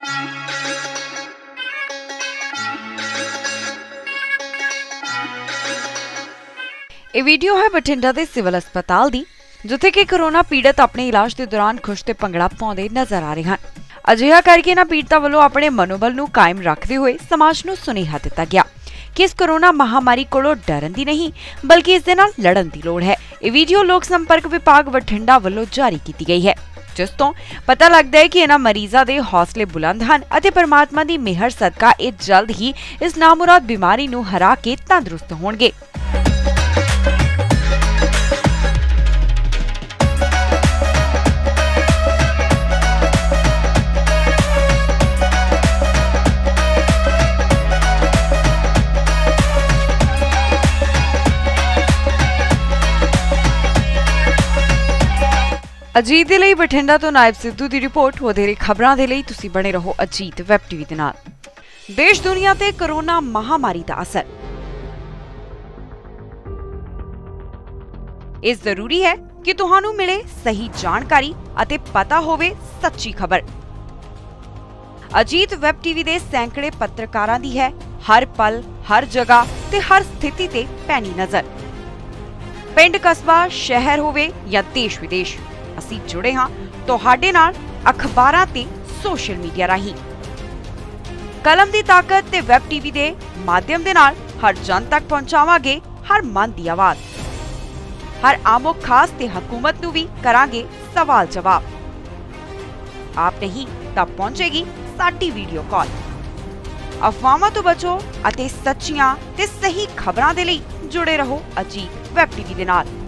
ਇਹ ਵੀਡੀਓ ਹੈ ਬਠਿੰਡਾ ਦੇ ਸਿਵਲ ਹਸਪਤਾਲ ਦੀ, ਜਿੱਥੇ ਕਿ ਕੋਰੋਨਾ ਪੀੜਤ ਆਪਣੇ ਇਲਾਜ ਦੇ ਦੌਰਾਨ ਖੁਸ਼ ਤੇ ਭੰਗੜਾ ਪਾਉਂਦੇ ਨਜ਼ਰ ਆ ਰਹੇ ਹਨ। ਅਜਿਹਾ ਕਰਕੇ ਇਹਨਾਂ ਪੀੜਤਾਂ ਵੱਲੋਂ ਆਪਣੇ ਮਨੋਬਲ ਨੂੰ ਕਾਇਮ ਰੱਖਦੇ ਹੋਏ ਸਮਾਜ ਨੂੰ ਸੁਨੇਹਾ ਦਿੱਤਾ ਗਿਆ ਕਿ ਇਸ ਕੋਰੋਨਾ ਮਹਾਮਾਰੀ ਕੋਲੋਂ ਡਰਨ ਦੀ ਨਹੀਂ ਬਲਕਿ ਇਸ ਦੇ ਨਾਲ ਲੜਨ ਦੀ ਲੋੜ ਹੈ। ਇਹ ਵੀਡੀਓ ਲੋਕ ਸੰਪਰਕ ਵਿਭਾਗ ਬਠਿੰਡਾ ਵੱਲੋਂ ਜਾਰੀ ਕੀਤੀ ਗਈ ਹੈ, ਜਿਸ ਤੋਂ ਪਤਾ ਲੱਗਦਾ ਹੈ ਕਿ ਇਹਨਾਂ ਮਰੀਜ਼ਾਂ ਦੇ ਹੌਸਲੇ ਬੁਲੰਦ ਹਨ ਅਤੇ ਪਰਮਾਤਮਾ ਦੀ ਮਿਹਰ ਸਦਕਾ ਇਹ ਜਲਦ ਹੀ ਇਸ ਨਾਮੁਰਾਦ ਬਿਮਾਰੀ ਨੂੰ ਹਰਾ ਕੇ ਤੰਦਰੁਸਤ ਹੋਣਗੇ। अजीत दे लई बठिंडा तो नायब सिद्धू की रिपोर्ट। वधेरे खबरां दे लई तुसीं बने रहो अजीत वैब टीवी दे नाल। देश दुनिया ते कोरोना महामारी दा असर। इस जरूरी है कि तुहानू मिले सही जानकारी अते पता होवे सच्ची खबर। अजीत वैब टीवी दे सैकड़े पत्रकारां दी है हर पल हर जगह ते हर स्थिति ते पैनी नजर। पिंड कस्बा शहर होवे या देश विदेश, ਅਸੀਂ जुड़े हाँ ਤੁਹਾਡੇ ਨਾਲ ਅਖਬਾਰਾਂ ਤੇ ਸੋਸ਼ਲ ਮੀਡੀਆ ਰਾਹੀਂ। ਕਲਮ ਦੀ ਤਾਕਤ ਤੇ ਵੈਬ ਟੀਵੀ ਦੇ ਮਾਧਿਅਮ ਦੇ ਨਾਲ ਹਰ ਜਨ ਤੱਕ ਪਹੁੰਚਾਵਾਂਗੇ ਹਰ ਮਨ ਦੀ ਆਵਾਜ਼। ਹਰ ਆਮੋ ਖਾਸ ਤੇ ਹਕੂਮਤ ਨੂੰ ਵੀ ਕਰਾਂਗੇ ਸਵਾਲ ਜਵਾਬ। ਆਪ ਨਹੀਂ ਤਾਂ ਪਹੁੰਚੇਗੀ ਸਾਡੀ ਵੀਡੀਓ ਕਾਲ। ਅਫਵਾਹਾਂ ਤੋਂ ਬਚੋ ਅਤੇ ਸੱਚੀਆਂ ਤੇ ਸਹੀ ਖਬਰਾਂ ਦੇ ਲਈ ਜੁੜੇ ਰਹੋ ਅਜੀਤ ਵੈਬ ਟੀਵੀ ਦੇ ਨਾਲ।